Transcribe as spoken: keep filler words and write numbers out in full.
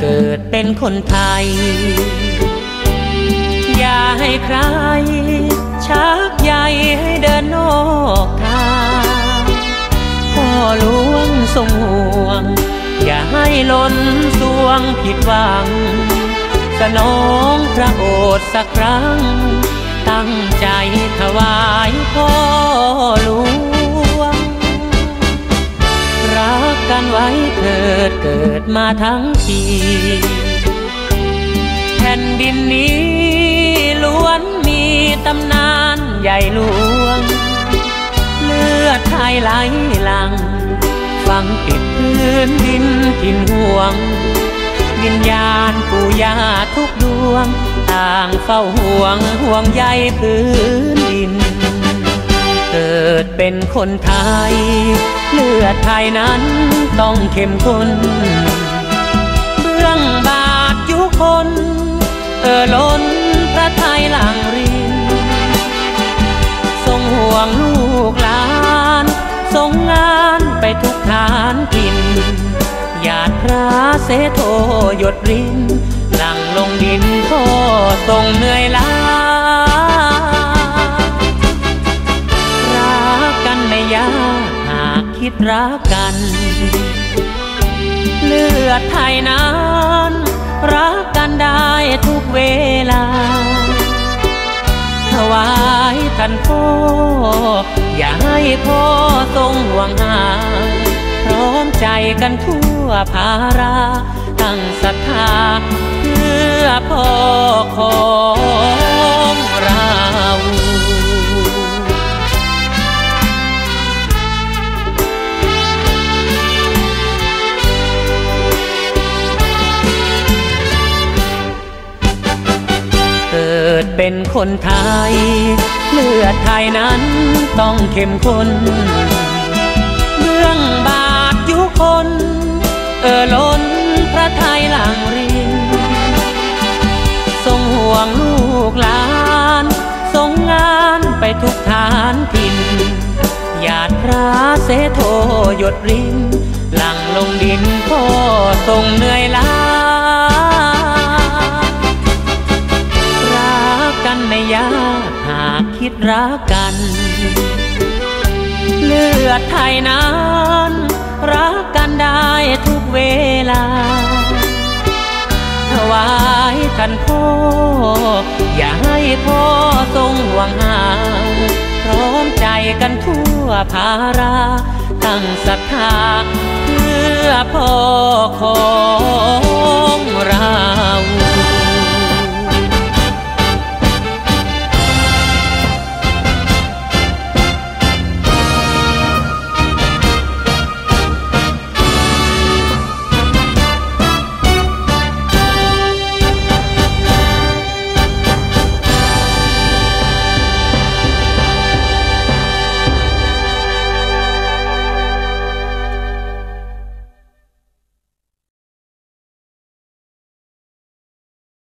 เกิดเป็นคนไทยอย่าให้ใครชักใยให้เดินนอกทางพ่อหลวงทรงห่วงอย่าให้ล้นสวงผิดหวังสนองพระโอษฐ์สักครั้งตั้งใจถวายพ่อหลวงรักกันไว้เถิดเกิดมาทั้งทีแผ่นดินนี้ล้วนมีตำนานใหญ่หลวงเลือดไทยไหลหลังฝังติดพื้นดินถิ่นห่วงวิญญาณปู่ย่าทุกดวงต่างเฝ้าห่วงห่วงใยพื้นดินเกิดเป็นคนไทยเลือดไทยนั้นต้องเข้มข้นเบื้องบาทยุคนเอ่อล้นพระไทยหลั่งรินทรงห่วงลูกหลานทรงงานไปทุกฐานถิ่นหยาดพระเสโทหยดรินหลั่งลงดินพ่อทรงเหนื่อยล้ารักกันไม่ยากหากคิดรักกันเลือดไทยนั้นรักกันได้ทุกเวลาถวายท่านพ่ออย่าให้พ่อทรงห่วงหาพร้อมใจกันทั่วภาราตั้งศรัทธาเพื่อพ่อของเราเกิดเป็นคนไทยเลือดไทยนั้นต้องเข้มข้นเบื้องบาทยุคนเอ่อล้นพระไทยหลั่งรินทรงห่วงลูกหลานทรงงานไปทุกฐานถิ่นหยาดพระเสโทหยดรินหลั่งลงดินพ่อทรงเหนื่อยล้ารักกันไม่ยากหากคิดรักกันเลือดไทยนั้นรักกันได้ทุกเวลาถวายท่านพ่ออย่าให้พ่อทรงห่วงหาพร้อมใจกันทั่วภาราตั้งศรัทธาเพื่อพ่อของเรา